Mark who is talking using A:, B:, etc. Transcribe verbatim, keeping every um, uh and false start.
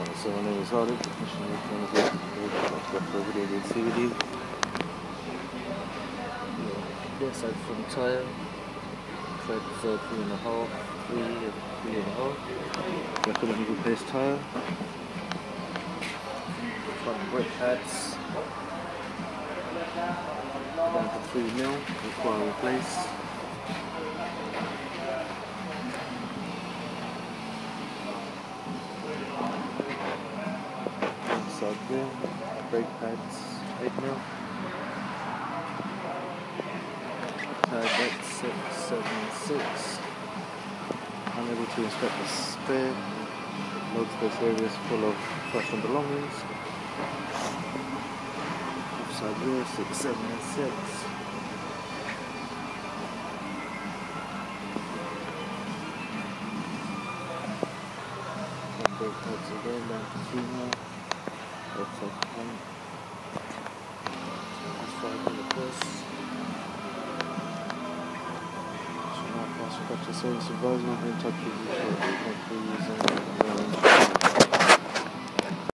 A: So my name is Hardy, technician for video against C V D. Left side front tyre, third, third three and a half, three, three and a half. Back on the replaced tyre. Front brake pads. Down to three mil, require replace. Inside there, brake pads, eight mil. Tire depth six, seven, six. Unable to inspect the spare. Load space area is full of personal belongings. Side rear six, seven, and six. Front brake pads again down to three mil. Left side front. That's five mil plus. Purchase service advisor will be in touch with you shortly. Thank you for using